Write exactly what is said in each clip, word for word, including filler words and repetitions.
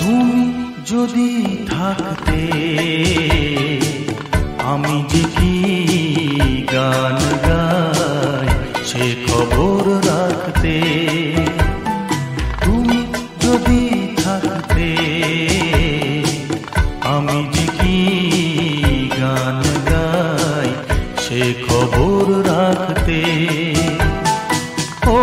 তুমি যদি থাকতে আমি যে কি গান গাই সে খবর রাখতে। তুমি যদি থাকতে আমি যে কি গান গাই সে খবর রাখতে। ও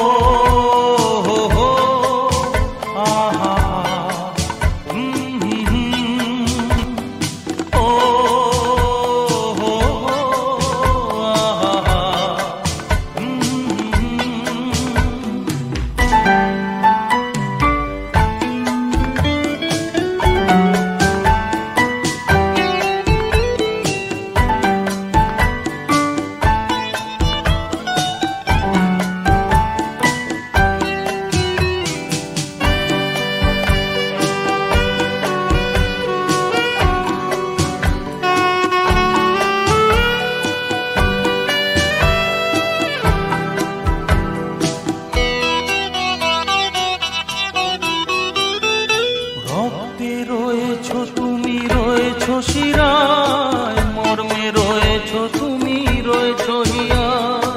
রয়েছো তুমি রয়েছো শিরায়, মর্মে রয়েছো তুমি রয়েছো হিয়ায়।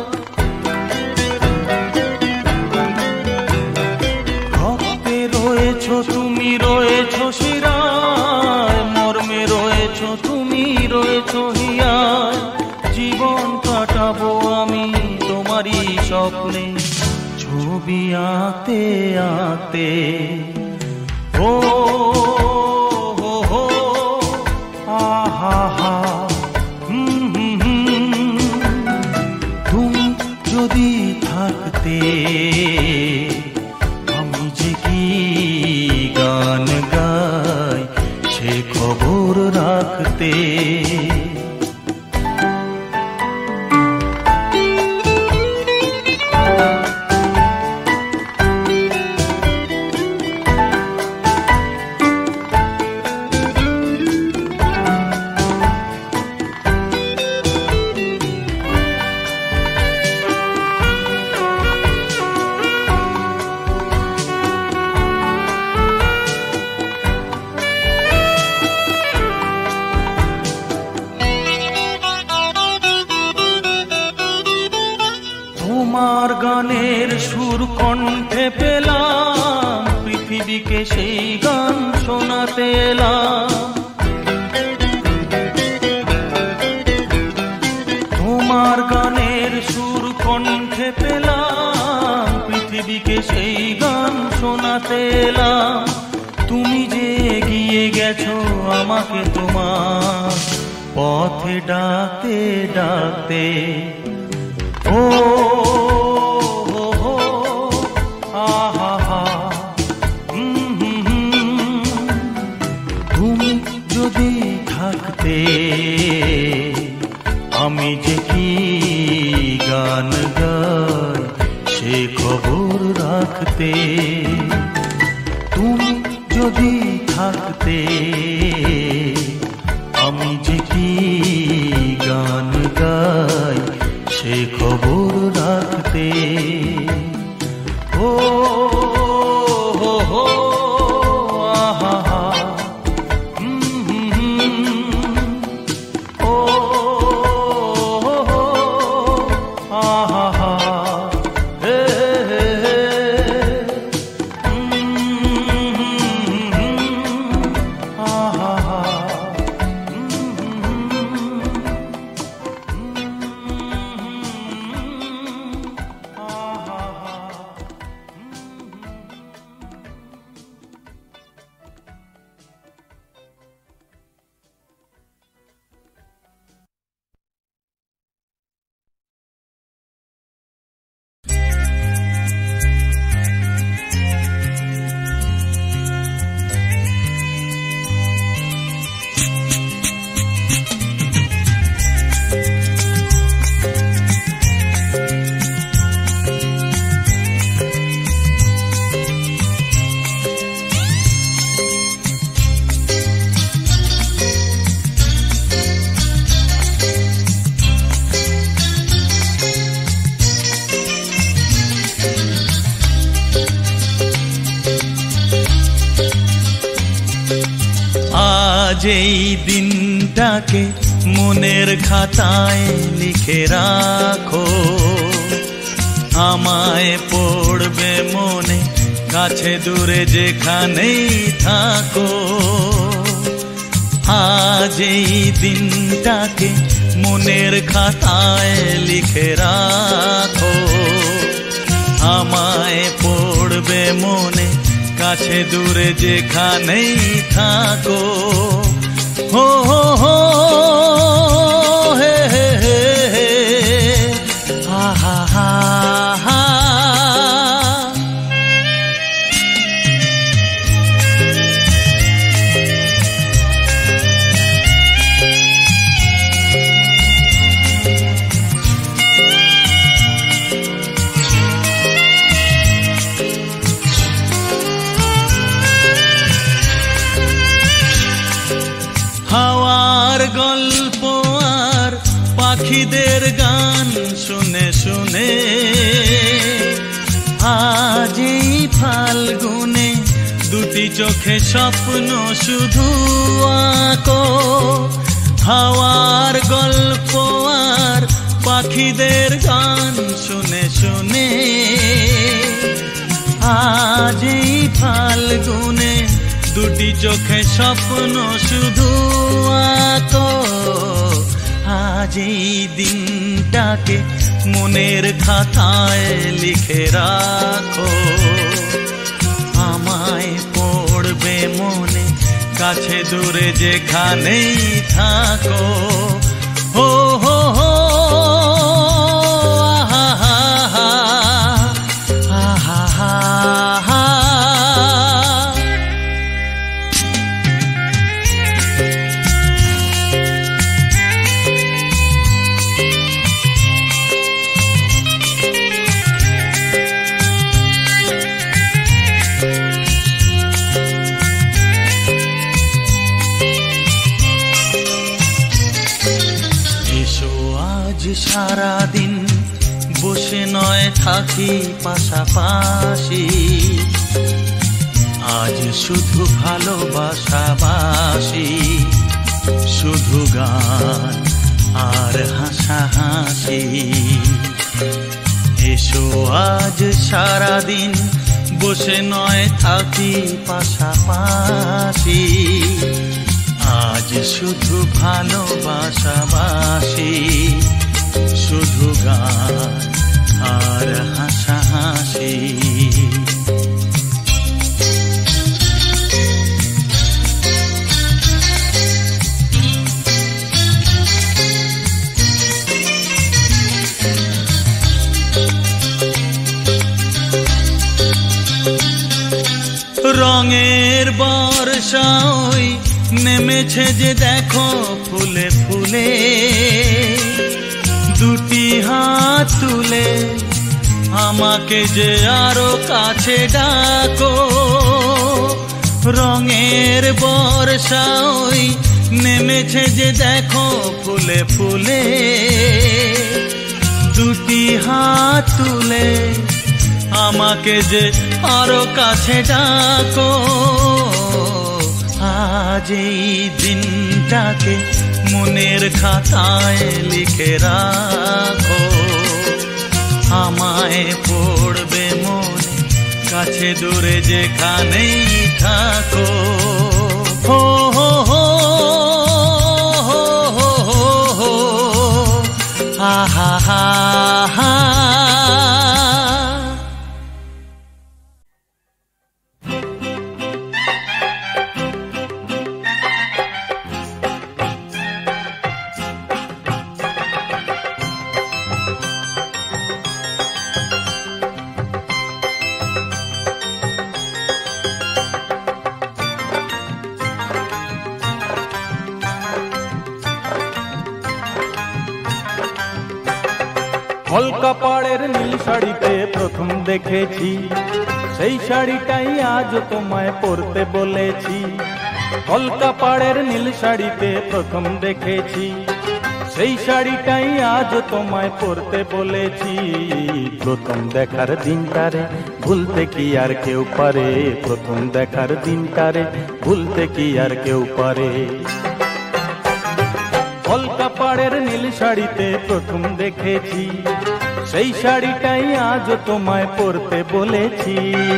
রক্তে রয়েছো তুমি রয়েছো শিরায়, মর্মে রয়েছো তুমি রয়েছো হিয়ায়। জীবন কাটাবো আমি তোমারই স্বপ্নে, ছবি আঁতে আঁতে। ও হো হো আহা, তুমি যদি থাকতে আমি যে কি গান গাই সে খবর রাখতে। তোমার গানের সুর কণ্ঠে পেলাম, পৃথিবীকে সেই গান শোনাতে এলাম। তোমার গানের সুর কণ্ঠে পেলাম, পৃথিবীকে সেই গান শোনাতে এলাম। তুমি যে এগিয়ে গেছো আমাকে তোমার পথে ডাকতে ডাকতে। ও হো হো আহা, তুমি যদি থাকতে আমি যে কি গান গাই সে খবর রাখতে। তুমি যদি থাকতে আমি যে কি গান গাই সে খবর রাখতে। ও হো হো আহা, ও হো হো আহা, হে হে আহা। আজ এই দিনটাকে মনের খাতায় লিখে রাখো, আমায় পড়বে মনে কাছে দূরে যেখানেই থাকো। আজ এই দিনটাকে মনের খাতায় লিখে রাখো, আমায় পড়বে মনে কাছে দূরে যেখানেই থাকো। হো হো হো হে হে হে হে হা হা হা হা। হাওয়ার গল্প আর পাখিদের গান শুনে শুনে আজ এই ফাল্গুনে দুটি চোখে স্বপ্ন শুধু আঁকো। হাওয়ার গল্প আর পাখিদের গান শুনে শুনে আজ এই ফাল্গুনে দুটি চোখে স্বপ্ন শুধু আঁকো। আজ এই দিনটাকে মনের খাতায় লিখে রাখো, আমায় পড়বে মনে কাছে দূরে যেখানেই থাকো। হো হো হো আহা হা হা আহা হা হা। সারাদিন বসে নয় থাকি পাশাপাশি, আজ শুধু ভালোবাসাবাসি, শুধু গান আর হাসাহাসি। এসো আজ সারাদিন বসে নয় থাকি পাশাপাশি, আজ শুধু ভালোবাসাবাসি, শুধু গান আর হাসাহাসি। রঙের বর্ষা ওই নেমেছে যে দেখো ফুলে ফুলে, দুটি হাত তুলে আমাকে যে আরো কাছে ডাকো। রঙের বর্ষা ওই নেমেছে যে দেখো ফুলে ফুলে, দুটি হাত তুলে আমাকে যে আরো কাছে ডাকো। আজ এই দিনটাকে মনের খাতায় লিখে রাখো, আমায় পড়বে মনে কাছে দূরে যেখানেই থাকো। হো হো হো হো হো হো আহা হা হা। কলকা পাড়ের নীল শাড়িতে প্রথম দেখেছি, সেই শাড়িটাই আজ তোমায় পরতে বলেছি। কলকা পাড়ের নীল শাড়িতে প্রথম দেখেছি, সেই শাড়িটাই আজ তোমায় পরতে বলেছি। প্রথম দেখার দিনটারে ভুলতে কি আর কেউ পারে প্রথম দেখার দিনটারে, ভুলতে কি আর কেউ পারে। কলকাপাড়ের নীল শাড়িতে প্রথম দেখেছি, সেই শাড়িটাই আজ তোমায় পরতে বলেছি।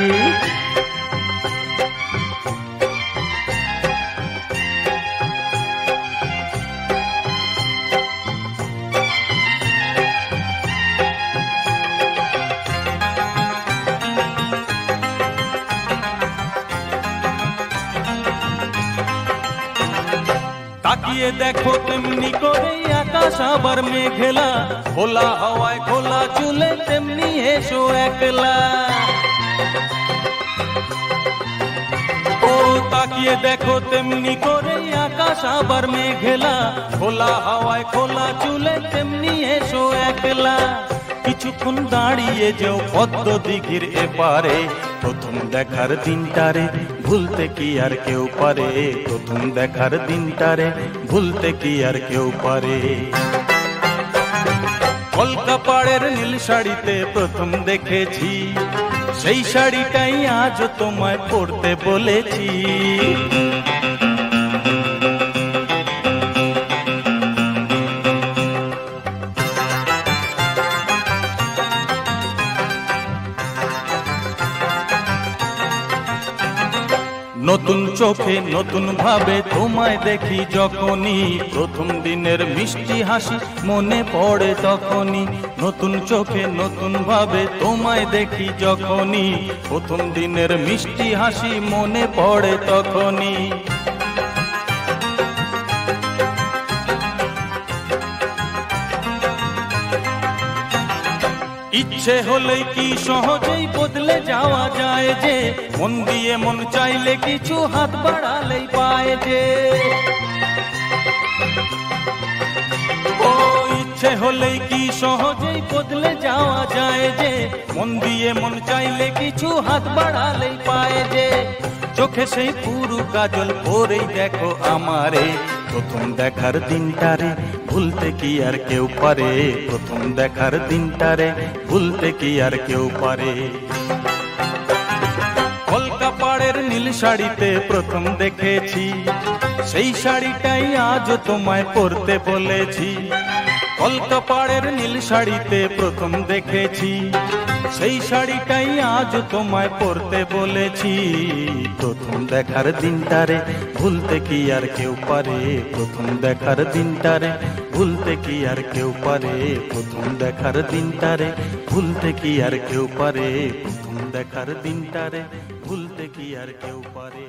তাকিয়ে দেখো তেমনি করে আকাশ আবার মেঘলা, খোলা হাওয়ায় খোলা চুলে তেমনি এসো একলা। ও তাকিয়ে দেখো তেমনি করে আকাশ আবার মেঘলা, খোলা হাওয়ায় খোলা চুলে তেমনি এসো একলা। কিছুক্ষণ দাঁড়িয়ে যেও পদ্ম দিঘির এপারে, প্রথম দেখার দিনটারে ভুলতে কি আর কেউ পারে, প্রথম দেখার দিনটারে ভুলতে কি আর কেউ পারে। কলকাপাড়ের নীল শাড়িতে প্রথম দেখেছি, সেই শাড়িটাই আজ তোমায় পরতে বলেছি। নতুন চোখে নতুন ভাবে তোমায় দেখি যখনই, প্রথম দিনের মিষ্টি হাসি মনে পড়ে তখনই। নতুন চোখে নতুন ভাবে তোমায় দেখি যখনই, প্রথম দিনের মিষ্টি হাসি মনে পড়ে তখনই। ইচ্ছে হলেই কি সহজেই বদলে যাওয়া যায় যে, মন দিয়ে মন চাইলে কিছু হাত বাড়ালেই পায় যে। ও ইচ্ছে হলেই কি সহজেই বদলে যাওয়া যায় যে, মন দিয়ে মন চাইলে কিছু হাত বাড়ালেই পায় যে। চোখে সেই পুরু কাজল পরেই দেখো আমারে, প্রথম দেখার দিনটারে ভুলতে কি আর কেউ পারে, প্রথম দেখার দিনটারে ভুলতে কি আর কেউ পারে। কলকাপাড়ের নীল শাড়িতে প্রথম দেখেছি, সেই শাড়িটাই আজ তোমায় পরতে বলেছি। কলকাপাড়ের নীল শাড়িতে প্রথম দেখেছি, সেই শাড়িটাই আজ তোমায় পরতে বলেছি। প্রথম দেখার দিনটারে ভুলতে কি আর কেউ পারে, প্রথম দেখার দিনটারে ভুলতে কি আর কেউ পারে, প্রথম দেখার দিনটারে ভুলতে কি আর কেউ পারে, প্রথম দেখার দিনটারে ভুলতে কি আর কেউ পারে।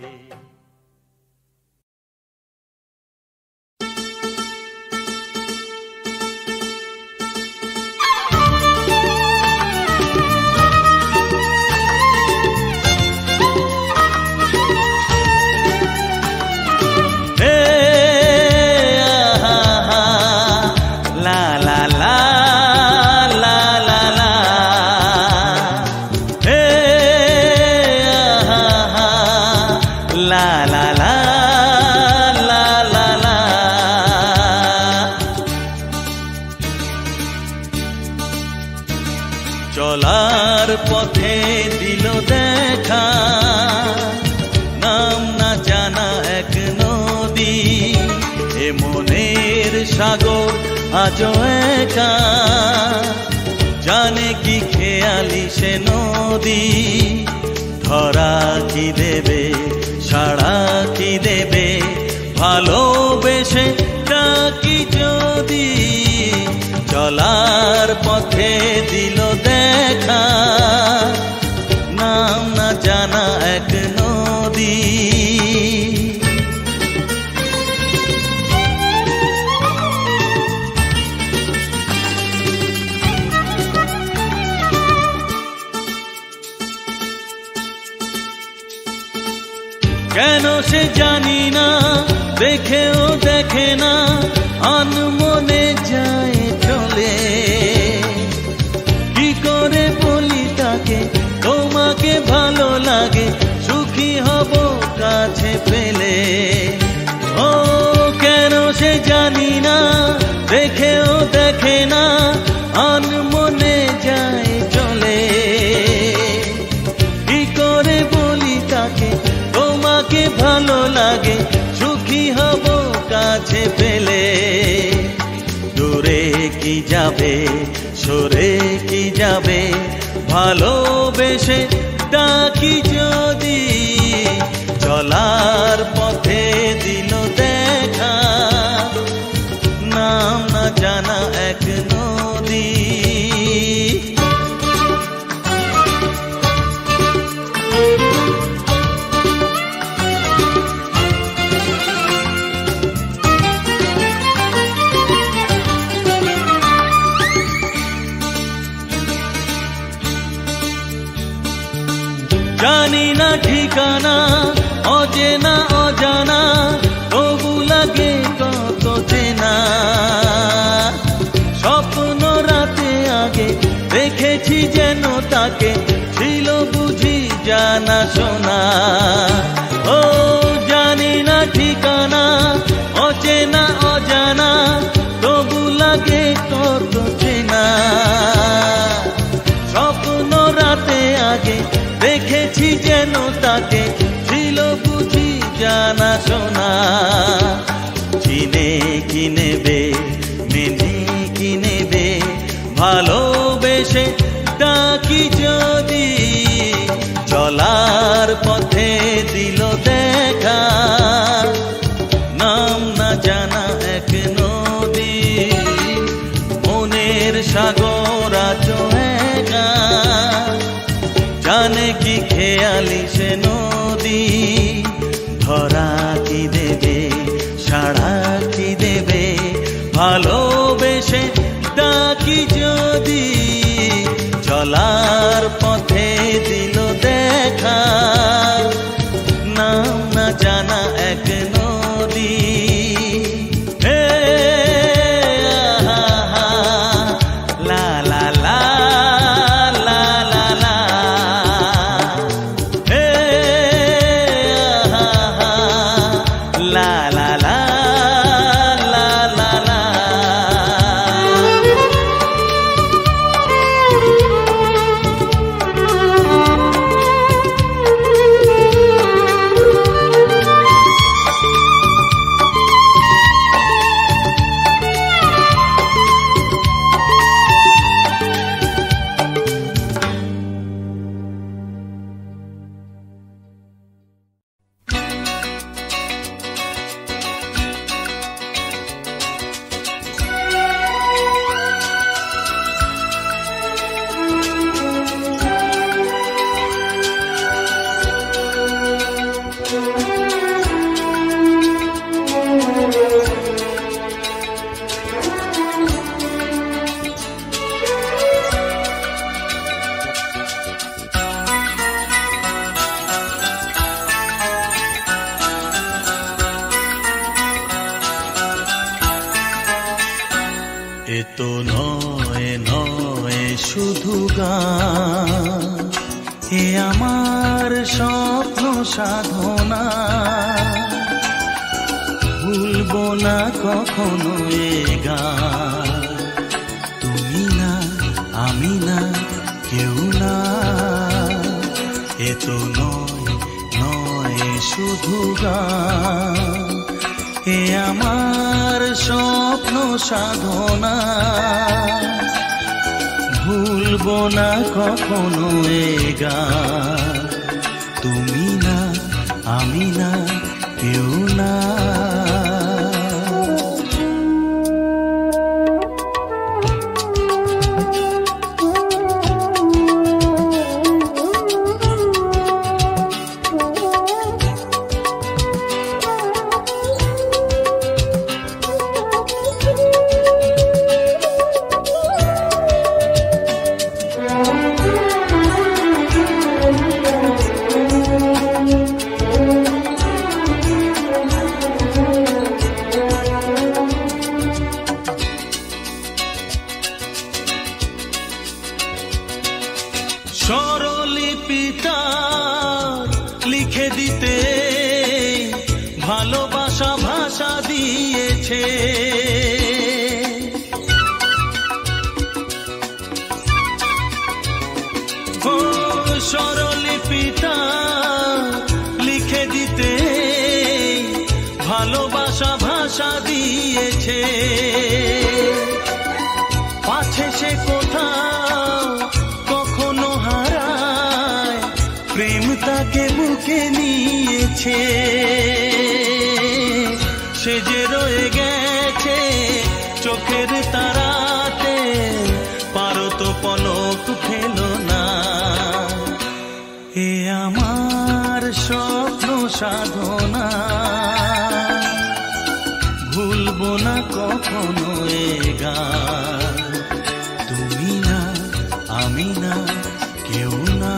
চলার পথে দিল দেখা, নাম না জানা এক নদী, এ মনের সাগর আজও একা, জানে কি খেয়ালি সে নদী। ধরা কি দেবে সাড়া কি দেবে, ভালোবেসে ডাকি যদি। চলার পথে দিল দেখা, নাম না জানা এক নদী। কেন সে জানি না, দেখেও দেখে না, আনমনে যায় চলে। কি করে বলি তাকে তোমাকে ভালো লাগে, সুখী হব কাছে পেলে। ও কেন সে জানি না, দেখেও দেখে না, আনমনে যায় চলে। ভালো লাগে, সুখী হব কাছে পেলে। দূরে কি যাবে, সরে কি যাবে, ভালোবেসে ডাকি যদি, চলার পথে দিল দেখা, নাম না জানা এক নদী। জানি না ঠিকানা, অচেনা অজানা, তবু লাগে কত চেনা। স্বপ্ন রাতে আগে দেখেছি যেন তাকে, ছিল বুঝি জানা শোনা। ও জানি না ঠিকানা, অচেনা অজানা, তবু লাগে কত চেনা। স্বপ্ন রাতে আগে দেখেছি যেন তাকে, ছিল বুঝি জানা শোনা। চিনে কি নেবে, মেনে কি নেবে, ভালোবেসে ডাকি যদি, চলার পথে দিল দেখা, নাম না জানা এক নদী। মনের সাগর আছো একা, জানে কি খেয়ালি সে নদী। ধরা কি দেবে, সাড়া কি দেবে, ভালোবেসে ডাকি যদি, চলার পথে দিল দেখা, নাম না জানা এক নদী। হে আহা, লা লা লা লা লা লা, হে আহা, লা লা লা লা লা লা। এ তো নয় নয় শুধু গান, এ আমার স্বপ্ন সাধনা। ভুলবো না কখনো এ গান, তুমি না আমি না কেউ না। এ তো নয় নয় শুধু গান, এ আমার স্বপ্ন সাধনা। ভুলবো না কখনো এ গান, তুমি না আমি না কেউ না। স্বরলিপিটা লিখে দিতে ভালোবাসা ভাষা দিয়েছে। ও স্বরলিপিটা লিখে দিতে নিয়েছে, পাছে সে কোথাও কখনো হারায়, প্রেম তাকে বুকে নিয়েছে। সে যে রয়ে গেছে চোখের তারাতে, পারো তো পলক ফেলো না। এ আমার স্বপ্ন সাধনা, ভুলবো না কখনো এ গান। তুমি না, আমি না, কেউ না।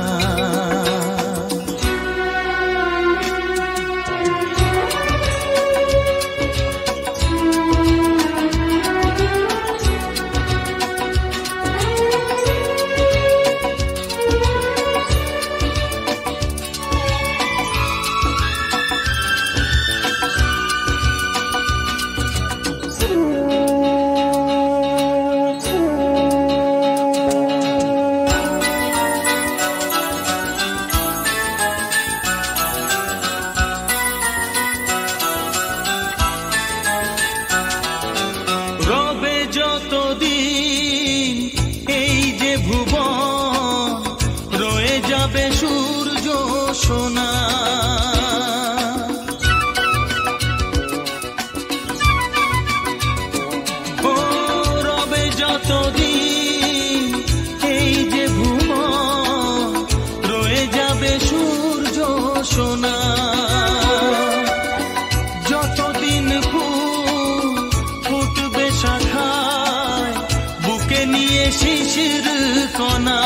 যতদিন ফুল ফুটবে শাখায়, বুকে নিয়ে শিশির কণা,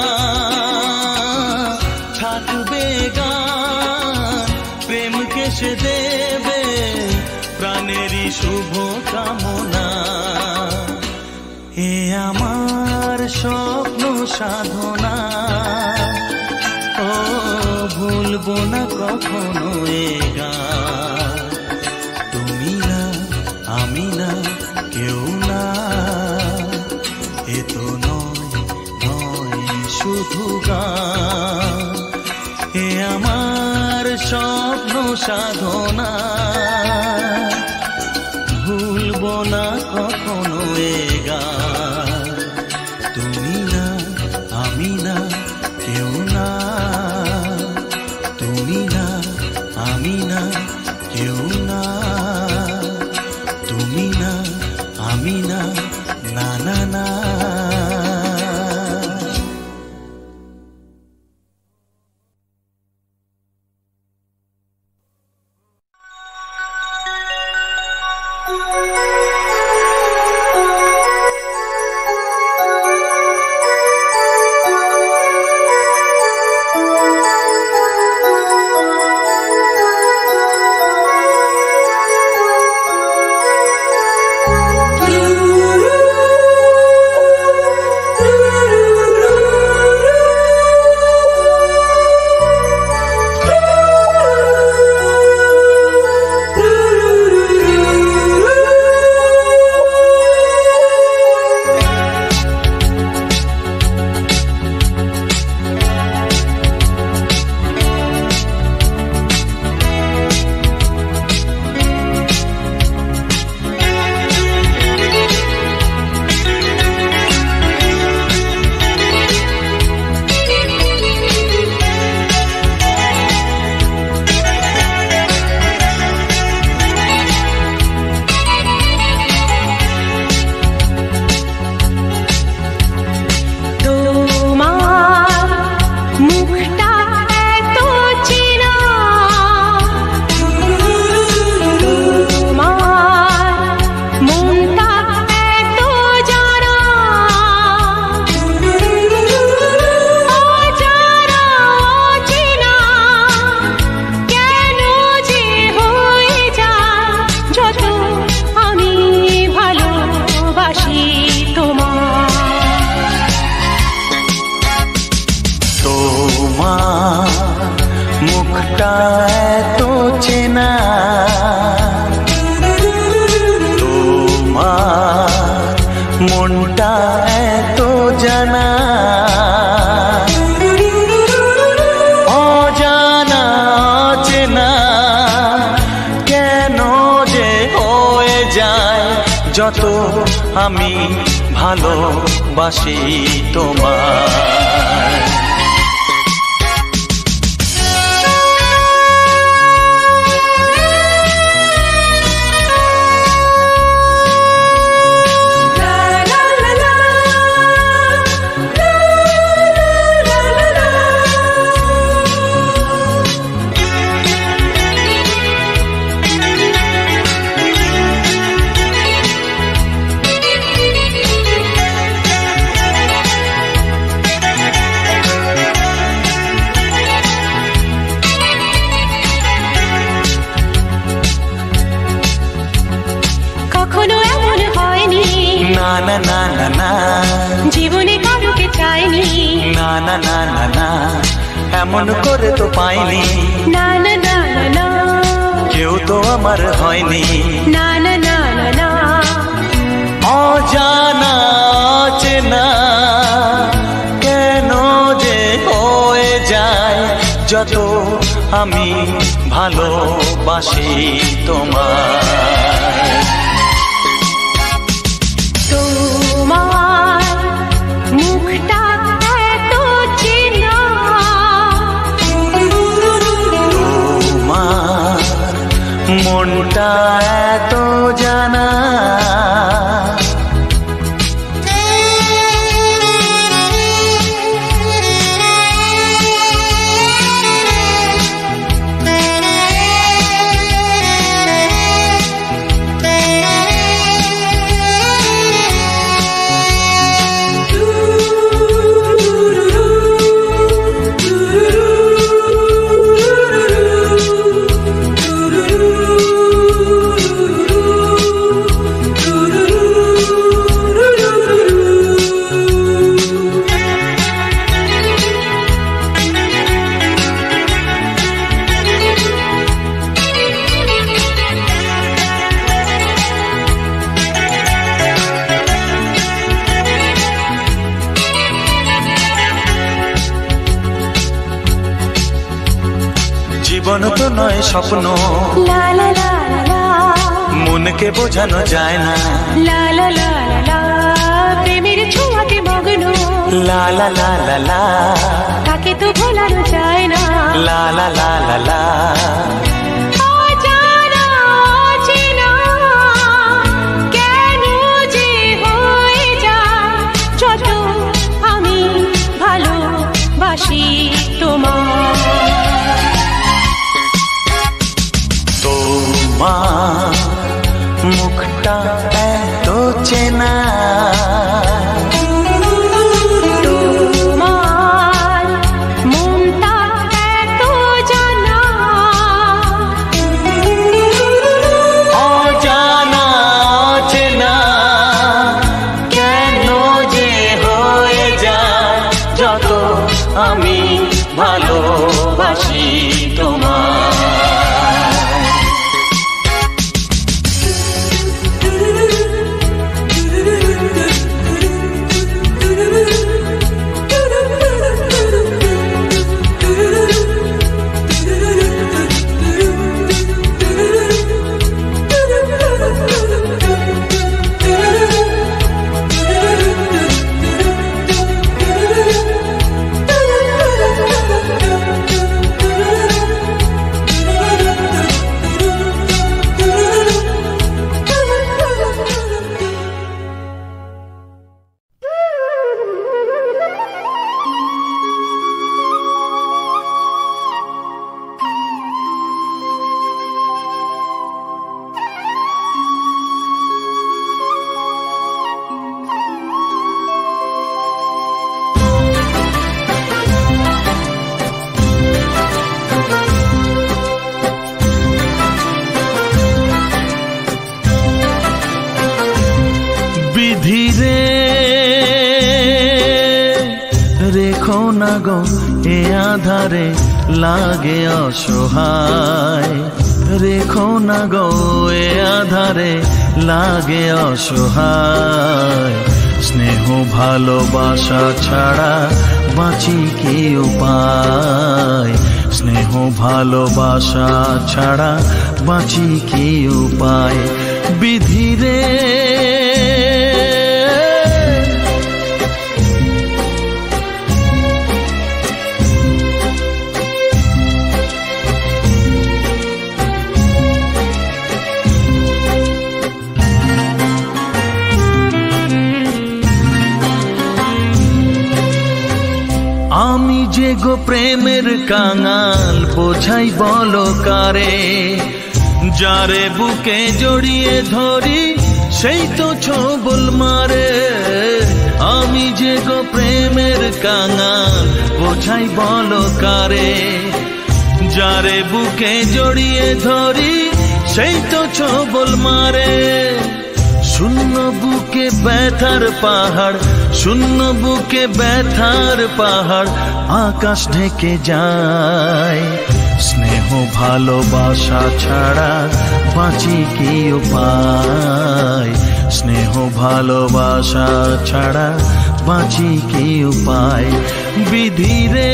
থাকবে গান প্রেমকে সে দেবে প্রাণেরই শুভ কামনা। এ আমার স্বপ্ন সাধনা, ও ভুলবো না কখনো এ গান। তুমি না, আমি না, কেউ না। এ তো নয় নয় শুধু গান, এ আমার স্বপ্ন সাধনা, ভুলবো না কখনো এ গান। তুমি না, আমি না, কেউ না। তুমি না, আমি না, কেউ না। তুমি না, আমি না, না না না। যত আমি ভালোবাসি তোমায়। না না না না না জীবনে কারোকে চাইনি, না না না না না এমন করে তো পাইনি, না না না না না কেউ তো আমার হয়নি, না না না না না অজানা চেনা কেন যে হয়ে যায় যত আমি ভালোবাসি তোমায়। তোমার মুখটা এত চেনা, তোমার মনটা এত জানা, জীবন তো নয় স্বপ্ন, লা লা লা লা মনকে বোঝানো যায় না, লা লা লা লা প্রেমের ছোঁয়াতে মগ্ন, লা লা লা লা লা তাকে তো ভোলানো যায় না, লা লা লা লা লা অজানা অচেনা কেন যে হয়ে যায় যত আমি ভালোবাসি তোমায়। তোমার মুখটা এত চেনা, তোমার মনটা এত জানা, অজানা চেনা কেন যে হয়ে যায় যত আমি ভালোবাসি তোমায়। বিধিরে রেখো না গো এ আধারে লাগে অসহায়, রেখো না গো এ আধারে লাগে অসহায়, স্নেহ ভালোবাসা ছাড়া বাঁচি কি উপায়, স্নেহ ভালোবাসা ছাড়া বাঁচি কি উপায়, বিধিরে আমি যে গো প্রেমের কাঙাল বোঝাই বলো কারে, যারে বুকে জড়িয়ে ধরি সেই তো ছবল মারে। আমি যে গো প্রেমের কাঙাল বোঝাই বলো কারে, যারে বুকে জড়িয়ে ধরি সেই তো ছবল মারে। শূন্য বুকে ব্যথার পাহাড়, শূন্য বুকে ব্যথার পাহাড় আকাশ ঢেকে যায়। স্নেহ ভালোবাসা ছাড়া বাঁচি কি উপায়, স্নেহ ভালোবাসা ছাড়া বাঁচি কি উপায়। বিধিরে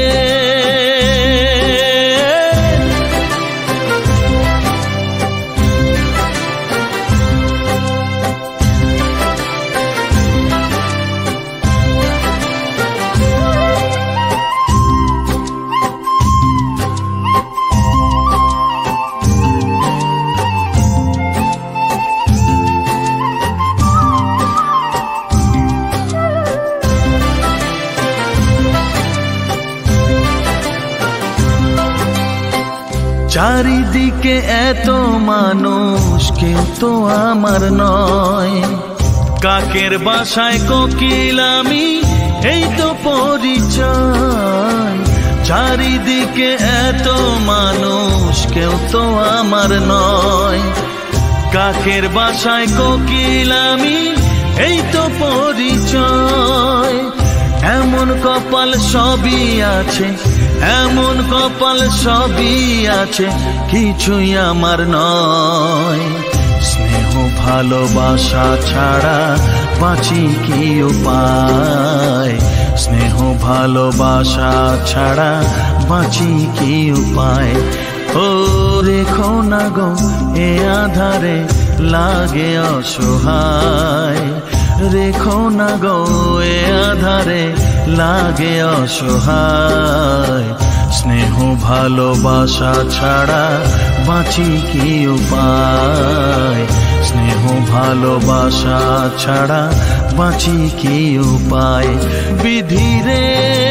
চারিদিকে এত মানুষ কেউ তো আমার নয়, কাকের বাসায় কোকিল আমি এই তো পরিচয়। চারিদিকে এত মানুষ কেউ তো আমার নয়, কাকের বাসায় কোকিল আমি এই তো পরিচয়। এমন কপাল সবই আছে, এমন কপাল সবই আছে, কিছুই আমার নয়। স্নেহ ভালোবাসা ছাড়া বাঁচি কি উপায়, স্নেহ ভালোবাসা ছাড়া বাঁচি কি উপায়। ও রেখো না গো এ আধারে লাগে অসহায়, রেখো না গো এ আধারে লাগে অসহায়। স্নেহ ভালোবাসা ছাড়া বাঁচি কি উপায়, স্নেহ ভালোবাসা ছাড়া বাঁচি কি উপায়। বিধিরে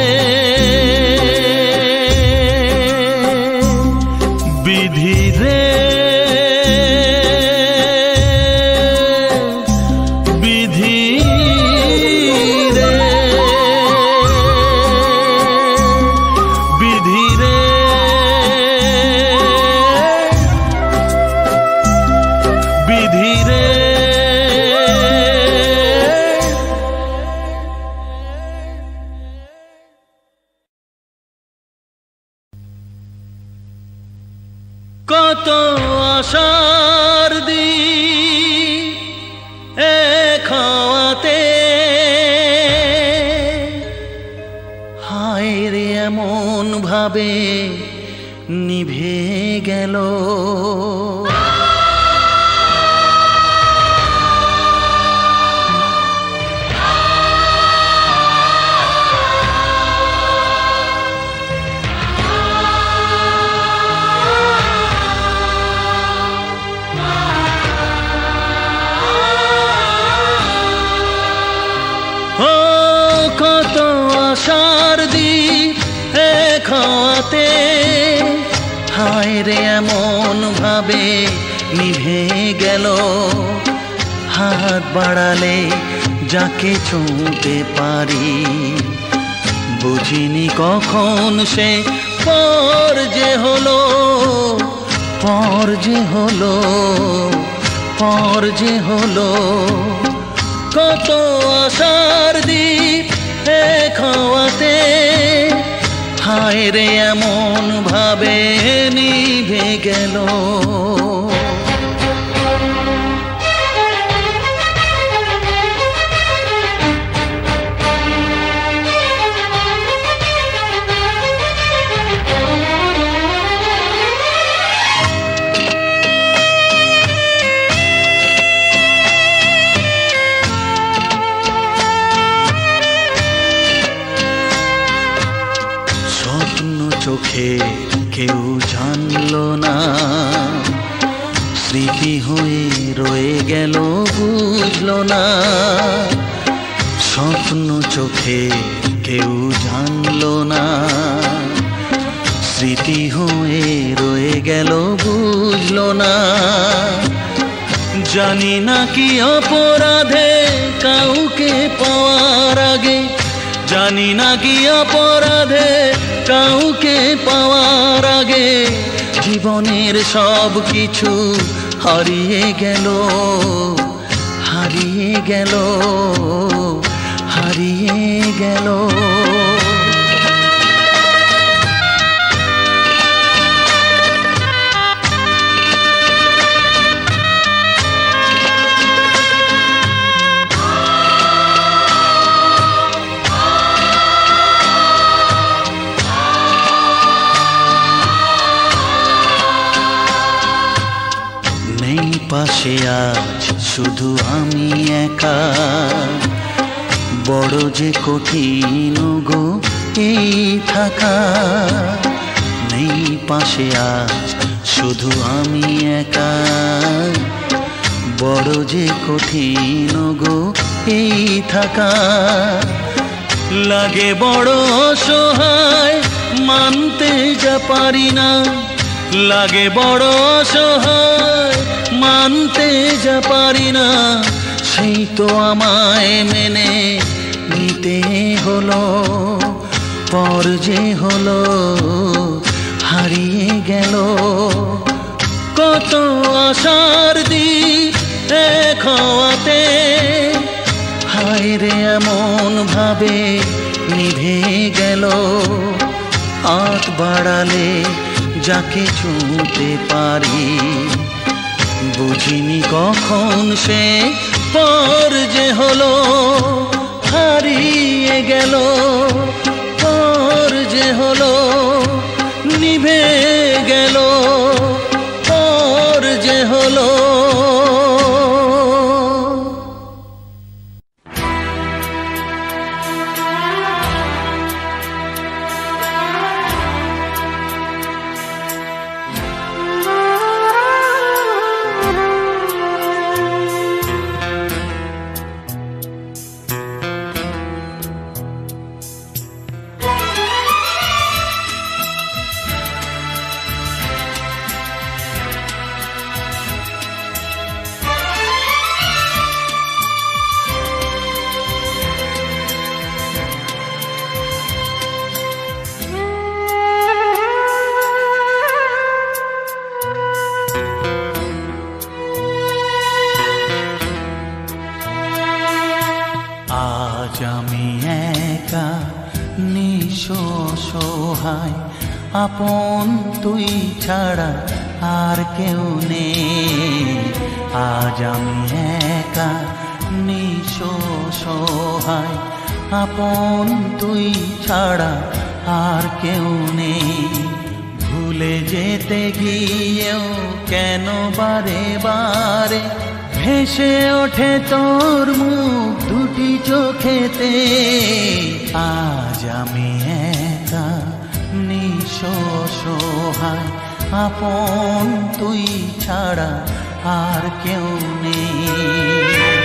বিধিরে কত আশার দিন এক হওয়াতে, হায় রে এমন ভাবে নিভে গেল। আশার দ্বীপ এক হওয়াতে, হায় রে এমন ভাবে নিভে গেল। হাত বাড়ালে যাকে ছুঁতে পারি, বুঝিনি কখন সে পর যে হলো, পর যে হলো, পর যে হলো। কত আশার দ্বীপ এক হওয়াতে, হায় রে এমন ভাবে নিভে গেল। স্মৃতি হয়ে রয়ে গেল বুঝলো না, স্বপ্ন চোখে কেউ জানলো না। স্মৃতি হয়ে রয়ে গেল বুঝলো না, জানি না কি অপরাধে কাউকে পাওয়ার আগে, জানি না কি অপরাধে কাউকে পাওয়ার আগে জীবনের সব কিছু হারিয়ে গেল, হারিয়ে গেল, হারিয়ে গেল। পাশে আজ শুধু আমি একা, বড় যে কঠিন গো এই থাকা। নেই পাশে আজ শুধু আমি একা, বড় যে কঠিন গো এই থাকা। লাগে বড় অসহায় মানতে যা পারি না, লাগে বড় অসহায় মানতে যা পারি না। সেই তো আমায় মেনে নিতে হলো, পর যে হলো হারিয়ে গেল। কত আশার দ্বীপ এক হওয়াতে, হায় রে এমন ভাবে নিভে গেল। হাত বাড়ালে যাকে ছুঁতে পারি, বুঝিনি কখন সে পর যে হলো হারিয়ে গেল, পর যে হলো নিভে গেল, পর যে হলো। আজ আমি একা নিঃসহায়, আপন তুই ছাড়া আর কেউ নেই। আজ আমি একা নিঃসহায়, আপন তুই ছাড়া আর কেউ নেই। ভুলে যেতে গিয়েও কেন বারে বারে ভেসে ওঠে তোর মুখ দুটি চোখেতে। আজ আমি একা নিঃসহায়, আপন তুই ছাড়া আর কেউ নেই।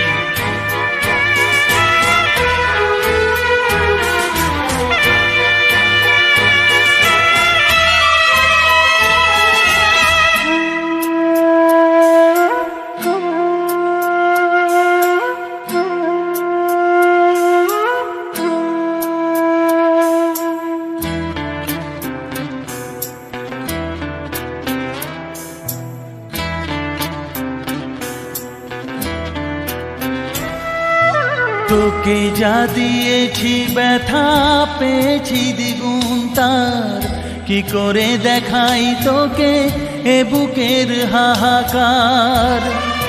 তোকে যা দিয়েছি ব্যথা পেয়েছি দ্বিগুণ তার, কি করে দেখাই তোকে এ বুকের হাহাকার।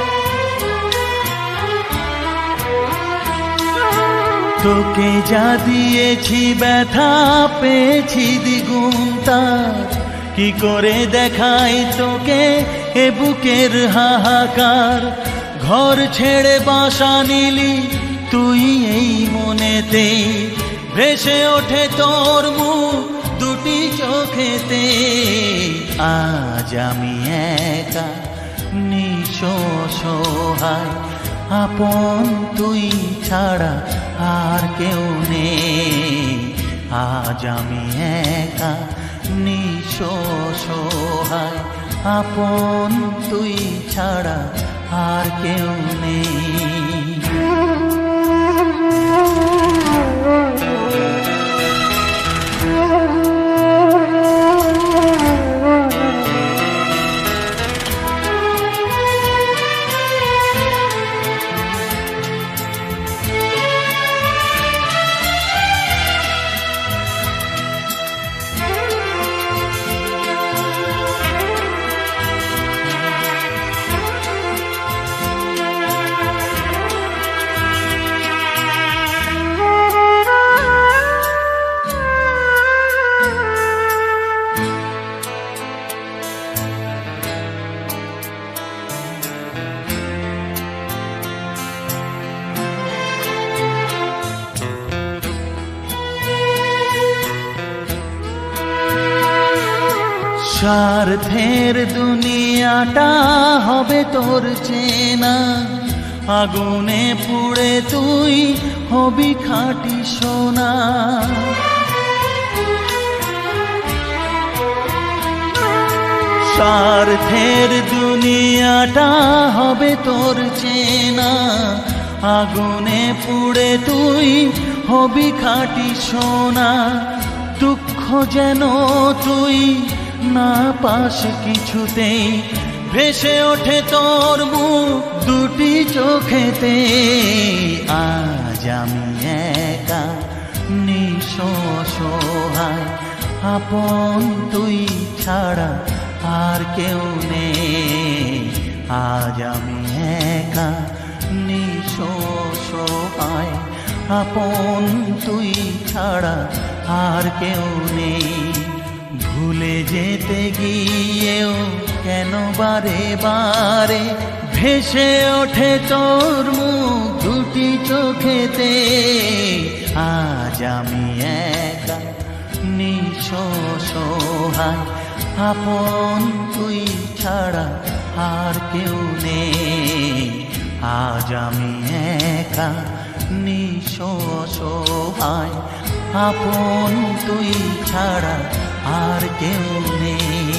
তোকে যা দিয়েছি ব্যথা পেয়েছি দ্বিগুণ তার, কি করে দেখাই তোকে এ বুকের হাহাকার। ঘর ছেড়ে বাসা নিলি তুই এই মনেতে, ভেসে ওঠে তোর মুখ দুটি চোখেতে। আজ আমি একা নিঃসহায় আপন তুই ছাড়া আর কেউ নেই। আজ আমি একা নিঃসহায় আপন তুই ছাড়া আর কেউ নেই। স্বার্থের দুনিয়াটা হবে তোর চেনা, আগুনে পুড়ে তুই হবি খাঁটি সোনা। স্বার্থের দুনিয়াটা হবে তোর চেনা, আগুনে পুড়ে তুই হবি খাঁটি সোনা। দুঃখ যেন তুই না পাস কিছুতেই, ভেসে ওঠে তোর মুখ দুটি চোখেতে। আজ আমি একা নিঃসহায় আপন তুই ছাড়া আর কেউ নেই। আজ আমি একা নিঃসহায় আপন তুই ছাড়া আর কেউ নেই। ভুলে যেতে গিয়েও কেন বারে বারে ভেসে ওঠে তোর মুখ দুটি চোখেতে। আজ আমি একা নিঃসহায় আপন তুই ছাড়া আর কেউ নেই। আজ আমি একা নিঃসহায় আপন তুই ছাড়া আর কেউ নেই।